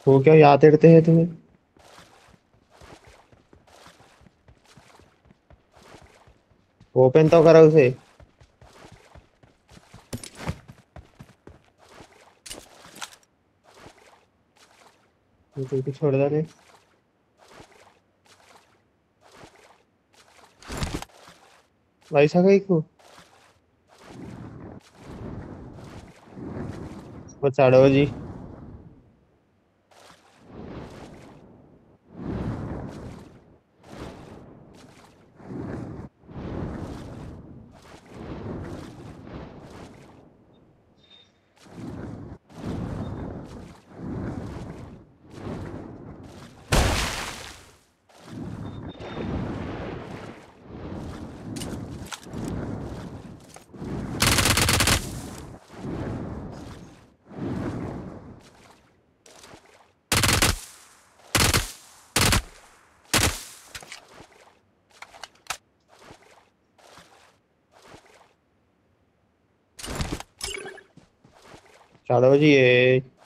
वो क्या याद करते हैं तुम्हें? ओपन तो करो उसे। तो छोड़ दे। भाई साहब को बचाड़ो जी। चलो जी ये